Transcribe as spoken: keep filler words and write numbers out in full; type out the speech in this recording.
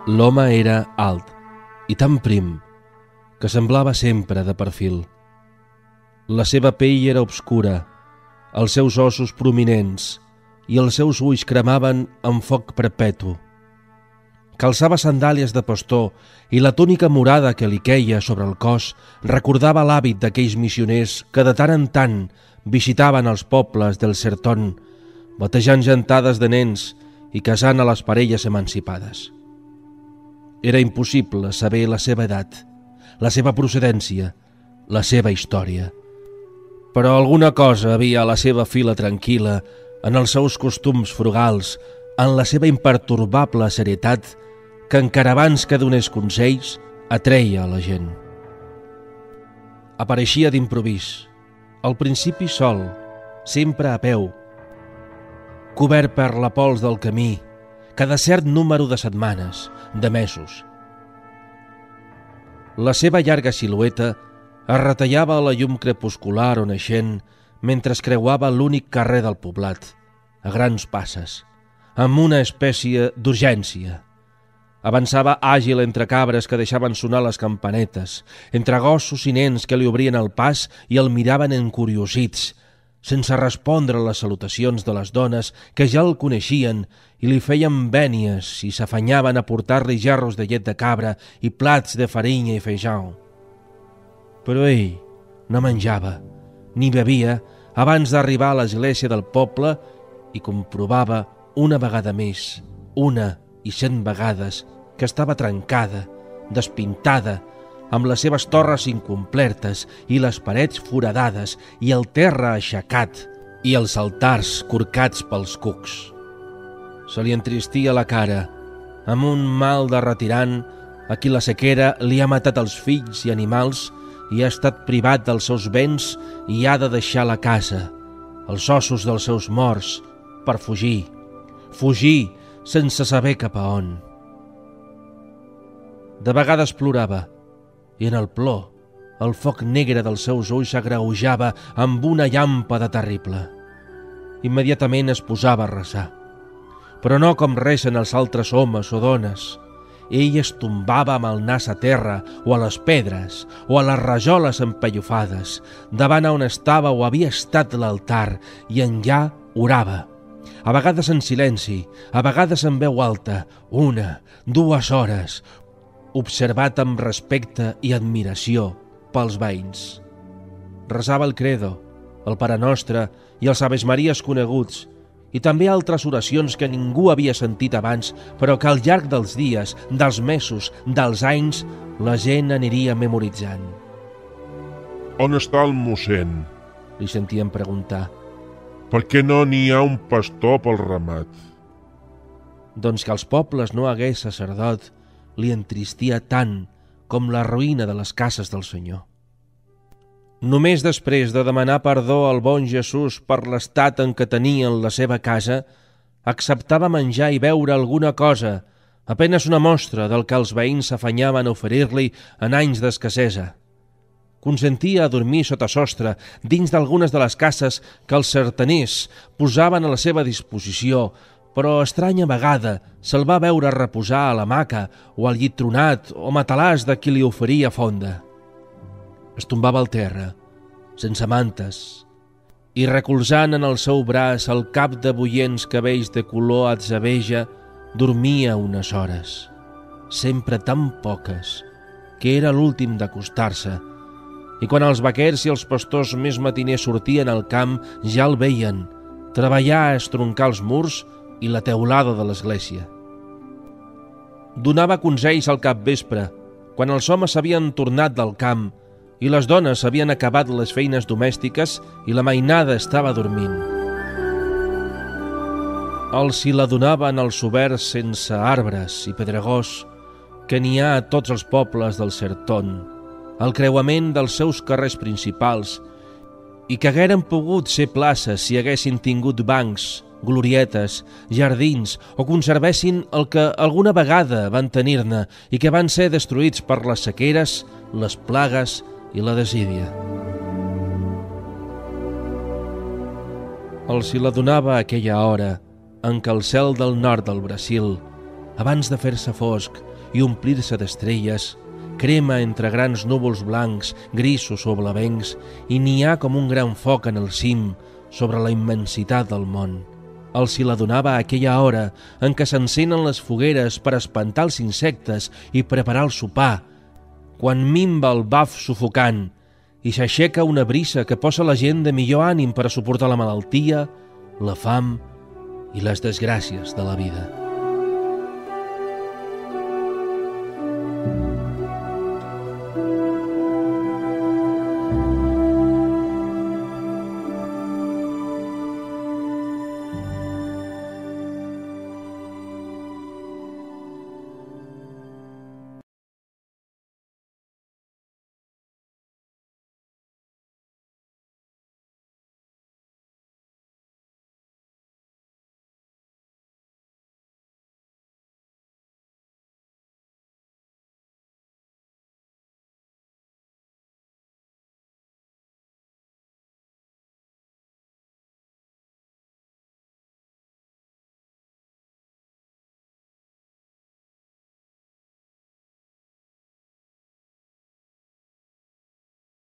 L'home era alt i tan prim que semblava sempre de perfil. La seva pell era obscura, els seus ossos prominents i els seus ulls cremaven amb foc perpetu. Calçava sandàlies de pastor i la túnica morada que li queia sobre el cos recordava l'hàbit d'aquells missioners que de tant en tant visitaven els pobles del Sertón, batejant gentades de nens i casant a les parelles emancipades. Era impossible saber la seva edat, la seva procedència, la seva història. Però alguna cosa havia a la seva fila tranquil·la, en els seus costums frugals, en la seva impertorbable serietat, que encara abans que donés consells, atreia a la gent. Apareixia d'improvís, al principi sol, sempre a peu, cobert per la pols del camí, cada cert número de setmanes, de mesos. La seva llarga silueta es retallava a la llum crepuscular o naixent mentre es creuava l'únic carrer del poblat, a grans passes, amb una espècie d'urgència. Avançava àgil entre cabres que deixaven sonar les campanetes, entre gossos i nens que li obrien el pas i el miraven encuriosits, sense respondre a les salutacions de les dones que ja el coneixien i li feien vènies i s'afanyaven a portar-li gerros de llet de cabra i plats de farina i feijão. Però ell no menjava ni bevia abans d'arribar a l'església del poble i comprovava una vegada més, una i cent vegades, que estava trencada, despintada, amb les seves torres incomplertes i les parets foradades i el terra aixecat i els altars corcats pels cucs. Se li entristia la cara, amb un mal de retirant a qui la sequera li ha matat els fills i animals i ha estat privat dels seus béns i ha de deixar la casa, els ossos dels seus morts, per fugir, fugir sense saber cap a on. De vegades plorava, i en el plor, el foc negre dels seus ulls s'agreujava amb una llàmpada terrible. Immediatament es posava a resar, però no com resen els altres homes o dones. Ell es tombava amb el nas a terra o a les pedres o a les rajoles empellofades, davant on estava o havia estat l'altar, i enllà orava. A vegades en silenci, a vegades en veu alta, una, dues hores, observat amb respecte i admiració pels veïns. Resava el credo, el Pare Nostre i els Aves Maries coneguts, i també altres oracions que ningú havia sentit abans, però que al llarg dels dies, dels mesos, dels anys, la gent aniria memoritzant. On està el mossèn? Li sentien preguntar. Per què no n'hi ha un pastor pel ramat? Doncs que als pobles no hagués sacerdot li entristia tant com la ruïna de les cases del Senyor. Només després de demanar perdó al bon Jesús per l'estat en què tenien la seva casa, acceptava menjar i beure alguna cosa, apenas una mostra del que els veïns s'afanyaven a oferir-li en anys d'escassesa. Consentia a dormir sota sostre dins d'algunes de les cases que els sertaners posaven a la seva disposició, però estranya vegada se'l va veure reposar a l'hamaca o al llit tronat o matalàs de qui li oferia fonda. Es tombava al terra, sense mantes, i recolzant en el seu braç el cap de bullents cabells de color atzabeja, dormia unes hores, sempre tan poques, que era l'últim d'acostar-se, i quan els vaquers i els pastors més matiners sortien al camp ja el veien, treballar a estroncar els murs i la teulada de l'església. Donava consells al capvespre, quan els homes s'havien tornat del camp i les dones havien acabat les feines domèstiques i la mainada estava dormint. Els hi la donaven als oberts sense arbres i pedregós que n'hi ha a tots els pobles del Sertón, al creuament dels seus carrers principals, i que hagueren pogut ser places si haguessin tingut bancs, glorietes, jardins o conservessin el que alguna vegada van tenir-ne i que van ser destruïts per les sequeres, les plagues i la desídia. Els hi la donava a aquella hora en què el cel del nord del Brasil, abans de fer-se fosc, i omplir-se d'estrelles, crema entre grans núvols blancs, grisos o blavencs, i n'hi ha com un gran foc en el cim sobre la immensitat del món. Els hi la donava a aquella hora en què s'encenen les fogueres per espantar els insectes i preparar el sopar, quan minva el baf sufocant i s'aixeca una brisa que posa la gent de millor ànim per a suportar la malaltia, la fam i les desgràcies de la vida.